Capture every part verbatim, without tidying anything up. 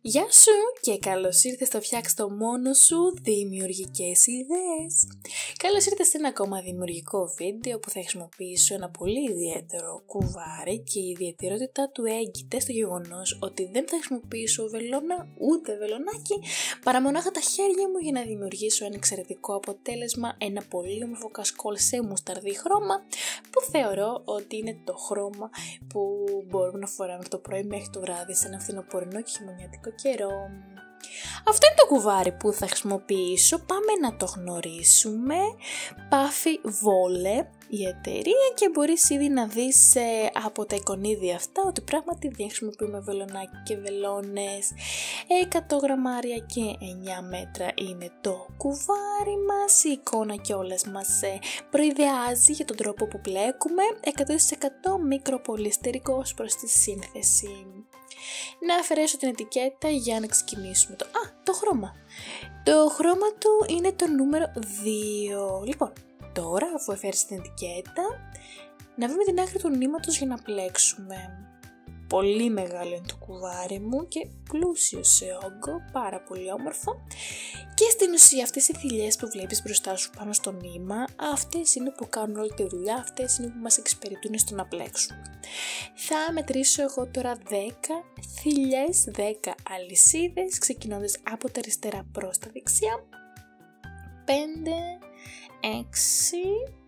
Γεια σου και καλώς ήρθες στο Φτιάξ' το μόνο σου δημιουργικές ιδέες. Καλώς ήρθες σε ένα ακόμα δημιουργικό βίντεο που θα χρησιμοποιήσω ένα πολύ ιδιαίτερο κουβάρι και η ιδιαιτερότητα του έγκυται στο γεγονός ότι δεν θα χρησιμοποιήσω βελόνα ούτε βελονάκι παρά μονάχα τα χέρια μου για να δημιουργήσω ένα εξαιρετικό αποτέλεσμα, ένα πολύ όμορφο κασκόλ σε μουσταρδί χρώμα που θεωρώ ότι είναι το χρώμα που μπορούμε να φοράμε από το πρωί μέχρι το βράδυ σε ένα φθινοπορεινό και χειμωνιάτικο καιρό. Αυτό είναι το κουβάρι που θα χρησιμοποιήσω, πάμε να το γνωρίσουμε. Puffy Vole η εταιρεία και μπορείς ήδη να δεις ε, από τα εικονίδια αυτά ότι πράγματι δεν χρησιμοποιούμε βελονάκι και βελόνες. εκατό γραμμάρια και εννιά μέτρα είναι το κουβάρι μας, η εικόνα κιόλας μας ε, προειδεάζει για τον τρόπο που πλέκουμε, εκατό τοις εκατό μικροπολυστερικό ως προς τη σύνθεση. Να αφαιρέσω την ετικέτα για να ξεκινήσουμε το... Α, το χρώμα. Το χρώμα του είναι το νούμερο δύο. Λοιπόν, τώρα αφού αφαίρεσα την ετικέτα, να βρούμε την άκρη του νήματος για να πλέξουμε. Πολύ μεγάλο είναι το κουβάρι μου και πλούσιο σε όγκο, πάρα πολύ όμορφο. Και στην ουσία αυτές οι θηλιές που βλέπεις μπροστά σου πάνω στο νήμα, αυτές είναι που κάνουν όλη τη δουλειά, αυτές είναι που μας εξυπηρετούν στο να πλέξουμε. Θα μετρήσω εγώ τώρα δέκα θηλιές, δέκα αλυσίδες, ξεκινώντας από τα αριστερά προς τα δεξιά. πέντε, έξι...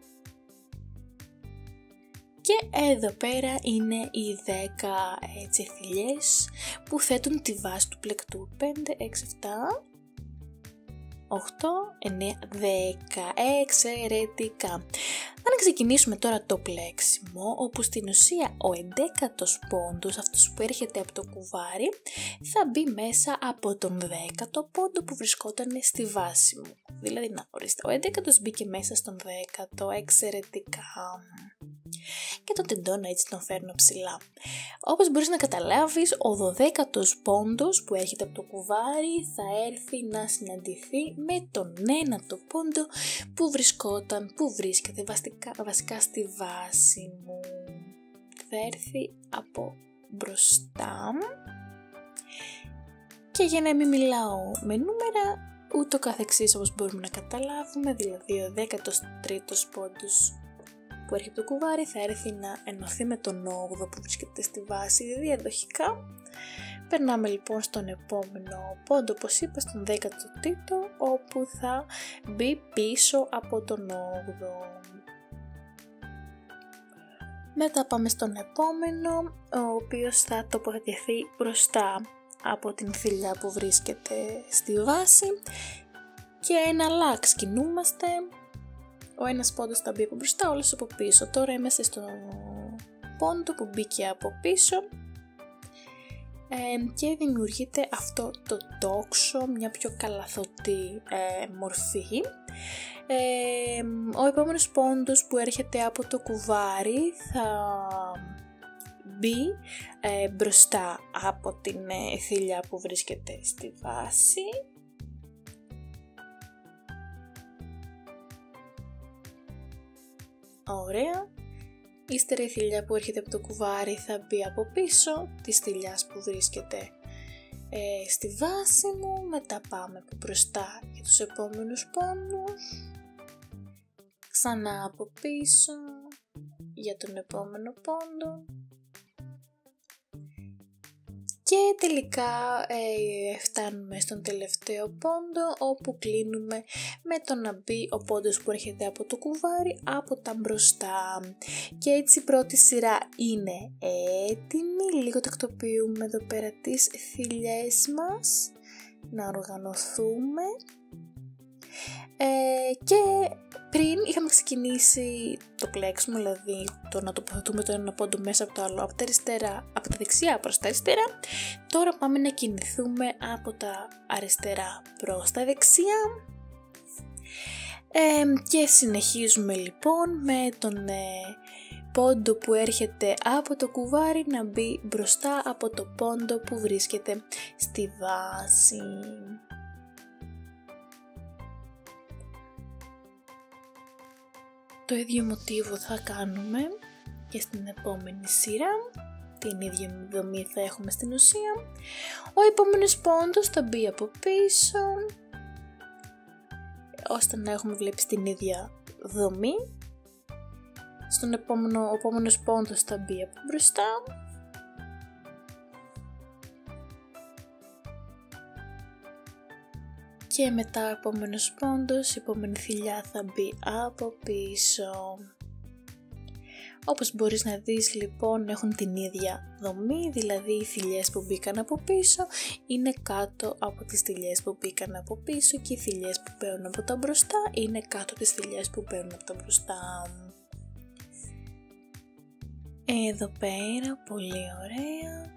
Και εδώ πέρα είναι οι δέκα έτσι θηλιές που θέτουν τη βάση του πλεκτού. πέντε, έξι, επτά, οκτώ, εννέα, δέκα. Εξαιρετικά. Θα ξεκινήσουμε τώρα το πλέξιμο, όπου στην ουσία ο εντέκατος πόντος, αυτός που έρχεται από το κουβάρι, θα μπει μέσα από τον δέκατο πόντο που βρισκόταν στη βάση μου. Δηλαδή, να ορίστε, ο εντέκατος μπήκε μέσα στον δέκατο, εξαιρετικά. Και τον τεντώνω έτσι, τον φέρνω ψηλά. Όπως μπορείς να καταλάβεις, ο δωδέκατος πόντος που έρχεται από το κουβάρι θα έρθει να συναντηθεί με τον ένατο πόντο που βρισκόταν, που βρίσκεται βασικά, βασικά στη βάση μου. Θα έρθει από μπροστά. Και για να μην μιλάω με νούμερα, ούτω καθεξής όπως μπορούμε να καταλάβουμε, δηλαδή ο δέκατος τρίτος πόντος που έρχεται το κουβάρι θα έρθει να ενωθεί με τον όγδοο που βρίσκεται στη βάση διαδοχικά. Περνάμε λοιπόν στον επόμενο πόντο, όπως είπα, στον δέκατο τρίτο, όπου θα μπει πίσω από τον όγδοο. Μετά πάμε στον επόμενο, ο οποίος θα τοποθετηθεί μπροστά από την θηλιά που βρίσκεται στη βάση και ένα λάξ κινούμαστε. Ο ένας πόντος θα μπει από μπροστά, όλος από πίσω. Τώρα είμαστε στο πόντο που μπήκε από πίσω ε, και δημιουργείται αυτό το τόξο, μια πιο καλαθωτή ε, μορφή. Ε, ο επόμενος πόντος που έρχεται από το κουβάρι θα μπει ε, μπροστά από την ε, θηλιά που βρίσκεται στη βάση. Ωραία. Ύστερα η θηλιά που έρχεται από το κουβάρι θα μπει από πίσω της θηλιάς που βρίσκεται ε, στη βάση μου. Μετά πάμε από μπροστά για τους επόμενους πόντους. Ξανά από πίσω για τον επόμενο πόντο. Και τελικά ε, φτάνουμε στον τελευταίο πόντο, όπου κλείνουμε με το να μπει ο πόντος που έρχεται από το κουβάρι από τα μπροστά. Και έτσι η πρώτη σειρά είναι έτοιμη. Λίγο τακτοποιούμε εδώ πέρα τις θηλιές μας, να οργανωθούμε. Ε, και πριν είχαμε ξεκινήσει το πλέξιμο, δηλαδή το να τοποθετούμε το ένα πόντο μέσα από το άλλο, από τα, αριστερά, από τα δεξιά προς τα αριστερά. Τώρα πάμε να κινηθούμε από τα αριστερά προς τα δεξιά. Ε, και συνεχίζουμε λοιπόν με τον ε, πόντο που έρχεται από το κουβάρι να μπει μπροστά από το πόντο που βρίσκεται στη βάση. Το ίδιο μοτίβο θα κάνουμε και στην επόμενη σειρά. την ίδια δομή θα έχουμε στην ουσία. Ο επόμενος πόντος θα μπει από πίσω, ώστε να έχουμε βλέπει την ίδια δομή. Στον επόμενο, ο επόμενος πόντος θα μπει από μπροστά. Και μετά ο επόμενος πόντος, η επόμενη θηλιά θα μπει από πίσω. Όπως μπορείς να δεις λοιπόν έχουν την ίδια δομή, δηλαδή οι θηλιές που μπήκαν από πίσω είναι κάτω από τις θηλιές που μπήκαν από πίσω και οι θηλιές που παίρνουν από τα μπροστά είναι κάτω από τις θηλιές που παίρνουν από τα μπροστά. Εδώ πέρα, πολύ ωραία.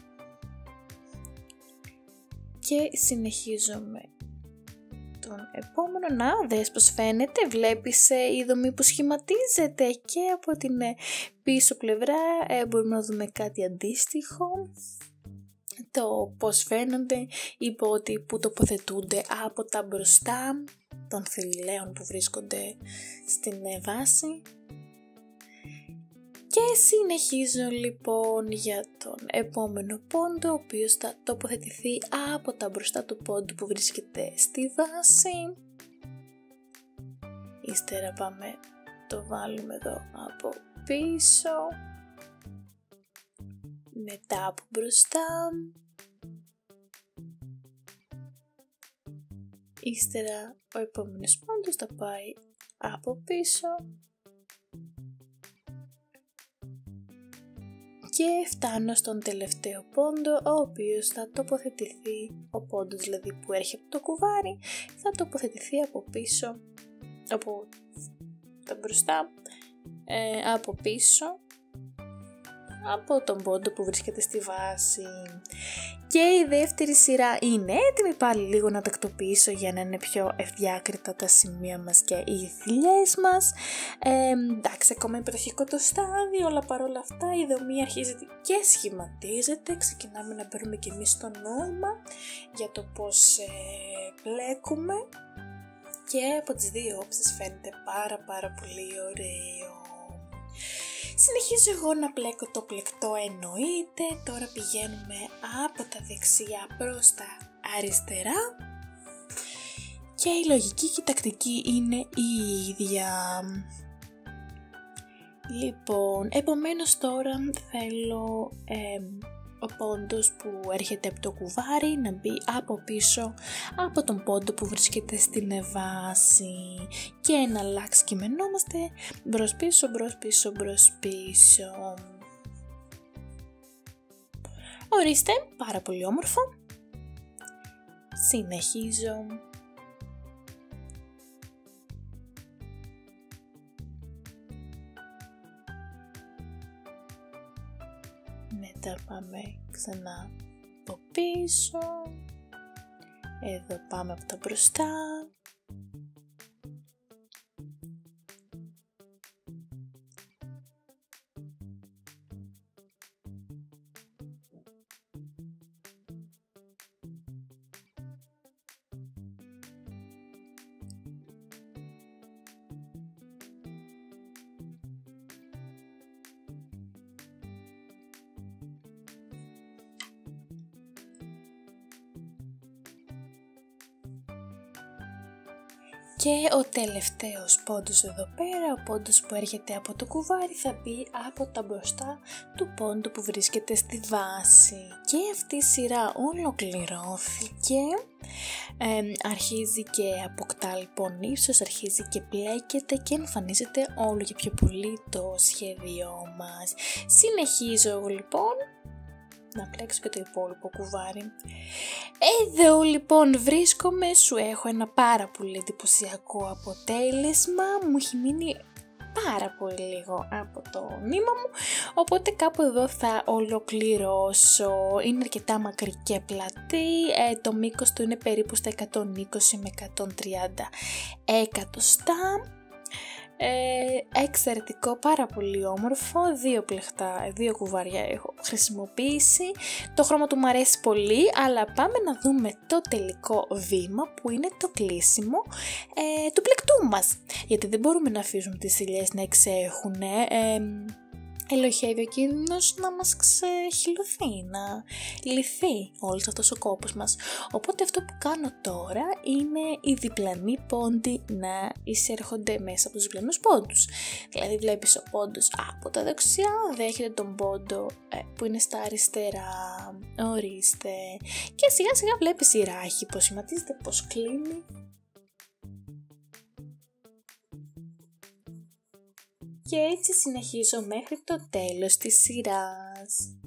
Και συνεχίζουμε τον επόμενο. Να, δες πως φαίνεται, βλέπεις ε, η δομή που σχηματίζεται και από την ε, πίσω πλευρά ε, μπορούμε να δούμε κάτι αντίστοιχο. Το πως φαίνονται, είπα ότι που τοποθετούνται από τα μπροστά των θηλαίων που βρίσκονται στην ε, βάση. Και συνεχίζω λοιπόν για τον επόμενο πόντο, ο οποίος θα τοποθετηθεί από τα μπροστά του πόντου που βρίσκεται στη βάση. Ύστερα πάμε, το βάλουμε εδώ από πίσω, μετά από μπροστά. Ύστερα ο επόμενος πόντος θα πάει από πίσω. Και φτάνω στον τελευταίο πόντο, ο οποίος θα τοποθετηθεί, ο πόντος δηλαδή που έρχεται από το κουβάρι, θα τοποθετηθεί από πίσω, από τα μπροστά, ε, από πίσω, από τον πόντο που βρίσκεται στη βάση. Και η δεύτερη σειρά είναι έτοιμη, πάλι λίγο να τακτοποιήσω για να είναι πιο ευδιάκριτα τα σημεία μας και οι θηλιές μας. Ε, εντάξει, ακόμα υπεροχικό το στάδιο, αλλά παρόλα αυτά η δομή αρχίζει και σχηματίζεται. Ξεκινάμε να παίρνουμε και εμείς το νόημα για το πώς ε, πλέκουμε και από τις δύο όψεις φαίνεται πάρα πάρα πολύ ωραίο. Συνεχίζω εγώ να πλέκω το πλεκτό, εννοείται. Τώρα πηγαίνουμε από τα δεξιά προς τα αριστερά. Και η λογική και η τακτική είναι η ίδια. Λοιπόν, επομένως τώρα θέλω ε, ο πόντος που έρχεται από το κουβάρι να μπει από πίσω από τον πόντο που βρίσκεται στην βάση και να αλλάξει κειμενόμαστε μπρος πίσω, μπρος πίσω, μπρος πίσω. Ορίστε, πάρα πολύ όμορφο. Συνεχίζω. Μετά πάμε ξανά από πίσω, εδώ πάμε από τα μπροστά. Και ο τελευταίος πόντος εδώ πέρα, ο πόντος που έρχεται από το κουβάρι, θα μπει από τα μπροστά του πόντου που βρίσκεται στη βάση. Και αυτή η σειρά ολοκληρώθηκε, ε, αρχίζει και αποκτά λοιπόν ύψος, αρχίζει και πλέκεται και εμφανίζεται όλο και πιο πολύ το σχέδιό μας. Συνεχίζω εγώ λοιπόν να πλέξω και το υπόλοιπο κουβάρι. Εδώ λοιπόν βρίσκομαι, σου έχω ένα πάρα πολύ εντυπωσιακό αποτέλεσμα, μου έχει μείνει πάρα πολύ λίγο από το νήμα μου, οπότε κάπου εδώ θα ολοκληρώσω. Είναι αρκετά μακρύ και πλατή, ε, το μήκος του είναι περίπου στα εκατόν είκοσι με εκατόν τριάντα εκατοστά. Ε, εξαιρετικό, πάρα πολύ όμορφο, δύο πλεχτά, δύο κουβάρια έχω χρησιμοποιήσει, το χρώμα του μου αρέσει πολύ, αλλά πάμε να δούμε το τελικό βήμα που είναι το κλείσιμο ε, του πλεκτού μας, γιατί δεν μπορούμε να αφήσουμε τις ηλιές να εξέχουν, ε, ελοχεύει ο κίνδυνος να μας ξεχυλωθεί, να λυθεί όλος αυτός ο κόπος μας. Οπότε αυτό που κάνω τώρα είναι οι διπλανοί πόντοι να εισέρχονται μέσα από τους διπλανούς πόντους. Δηλαδή βλέπεις ο πόντος από τα δεξιά δέχεται τον πόντο ε, που είναι στα αριστερά, ορίστε, και σιγά σιγά βλέπεις η ράχη πως σχηματίζεται, πως κλείνει. Και έτσι συνεχίζω μέχρι το τέλος της σειράς.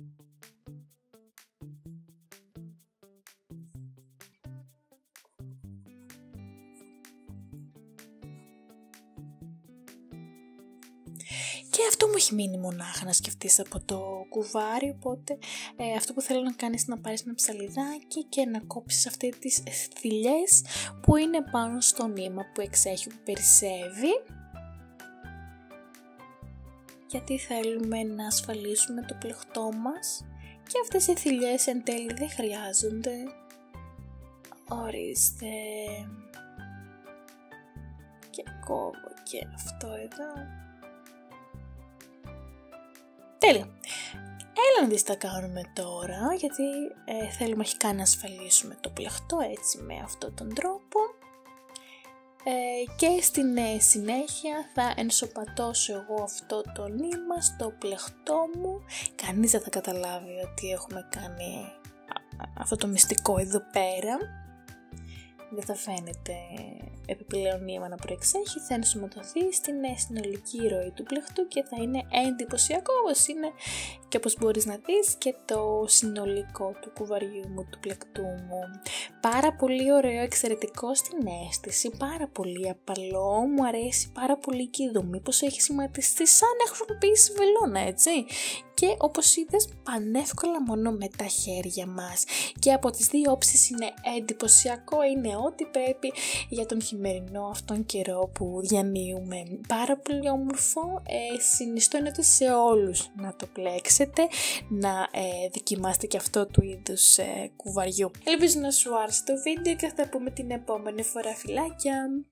Και αυτό μου έχει μείνει μονάχα να σκεφτείς από το κουβάρι, οπότε ε, αυτό που θέλω να κάνεις είναι να πάρεις ένα ψαλιδάκι και να κόψεις αυτές τις θηλιές που είναι πάνω στο νήμα που εξέχει, που περισσεύει. Γιατί θέλουμε να ασφαλίσουμε το πλεχτό μας και αυτές οι θηλιές εν τέλει δεν χρειάζονται. Ορίστε. Και κόβω και αυτό εδώ. Τέλεια. Έλα να δεις τι θα κάνουμε τώρα, γιατί ε, θέλουμε αρχικά να ασφαλίσουμε το πλεχτό έτσι με αυτόν τον τρόπο. Ε, και στην ε, συνέχεια θα ενσωματώσω εγώ αυτό το νήμα στο πλεχτό μου. Κανείς δεν θα καταλάβει ότι έχουμε κάνει α, α, αυτό το μυστικό εδώ πέρα. Δεν θα φαίνεται επιπλέον νήμα να προεξέχει, θα ενσωματωθεί στην συνολική ροή του πλεχτού και θα είναι εντυπωσιακό, όπως είναι και όπως μπορείς να δεις και το συνολικό του κουβαριού μου, του πλεκτού μου. Πάρα πολύ ωραίο, εξαιρετικό στην αίσθηση, πάρα πολύ απαλό, μου αρέσει πάρα πολύ και η δομή πως έχει σχηματιστεί σαν να έχω χρησιμοποιήσει βελόνα, έτσι. Και όπως είδες πανεύκολα μόνο με τα χέρια μας και από τις δύο όψεις είναι εντυπωσιακό, είναι ό,τι πρέπει για τον χειμερινό αυτόν καιρό που διανύουμε. Πάρα πολύ όμορφο, ε, συνιστώ εννοείται σε όλους να το πλέξετε, να ε, δοκιμάσετε και αυτό του είδους ε, κουβαριού. Ελπίζω να σου άρεσε το βίντεο και θα τα πούμε την επόμενη φορά, φιλάκια!